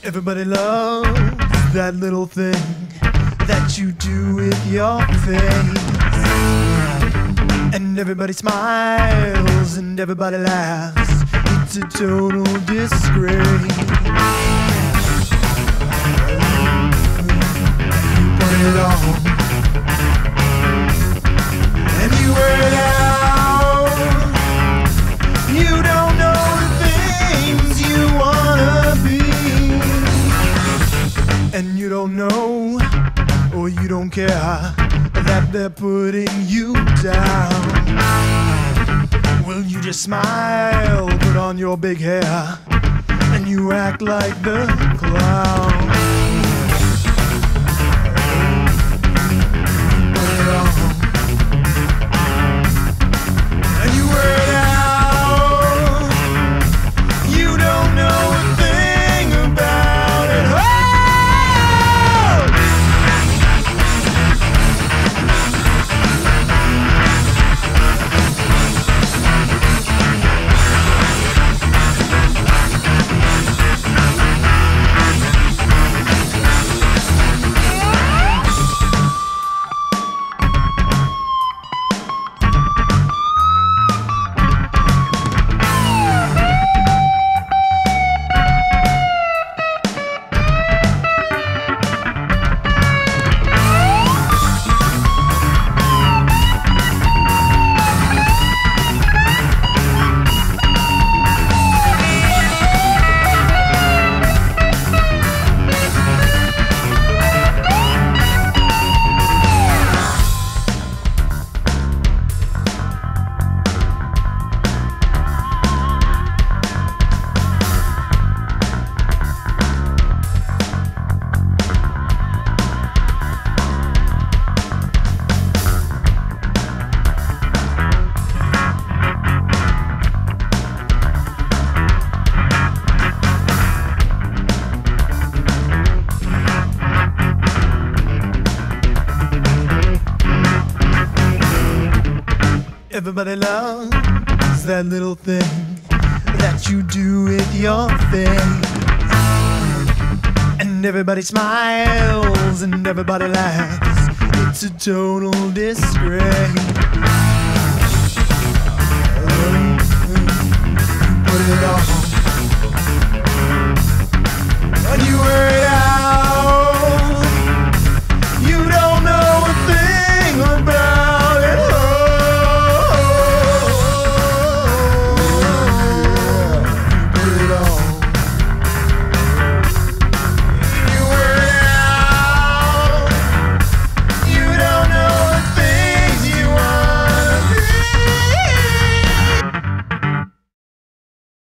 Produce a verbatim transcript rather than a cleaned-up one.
Everybody loves that little thing that you do with your face. And everybody smiles and everybody laughs. It's a total disgrace. You put it on and you wear it out. You don't know the things you wanna be, and you don't know, or you don't care, that they're putting you down. Well, you just smile, put on your big hair, and you act like the clown. Put it on, and you wear it out. You don't know a thing about it. Oh! Everybody loves that little thing that you do with your face. And everybody smiles and everybody laughs. It's a total disgrace.